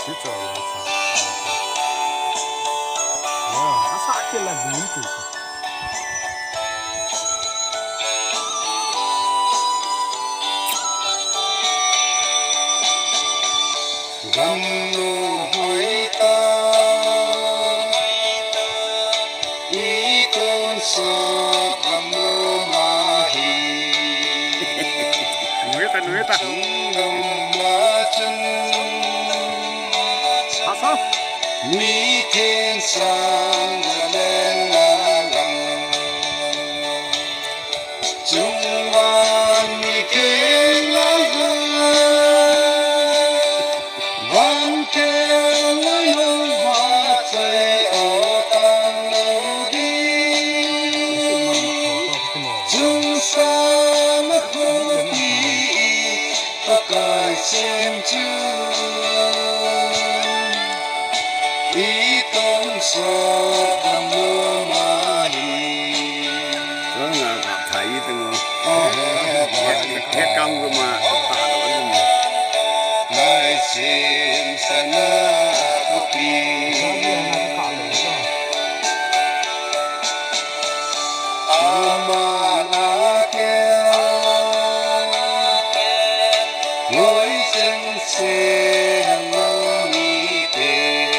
진짜 야, sakit muito. Gamno hoita ikon sa gamno mahi 누에다 machan 사사 mi thiên sang lên lang chung wan mi thiên lang van ke lo va chai o tang lo di chung sa ma kho ki pakai chen chu itong so gamno mahi đó là thầy từng hết công rồi mà tạ nổi rồi mà nai chen sana pi amana ke ngồi chân se ngông ni te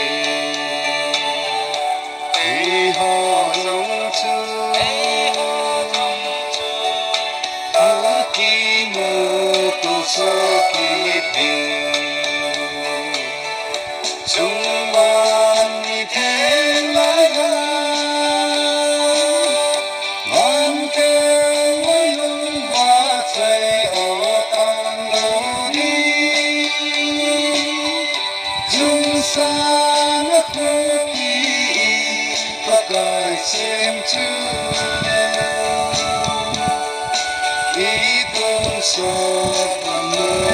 e ho rong chu a ki mo tu so ki pe chung wan ni the la ga man ke lo va chai o tang lo di chung sa na kho ki pakai sem chu itong so gamno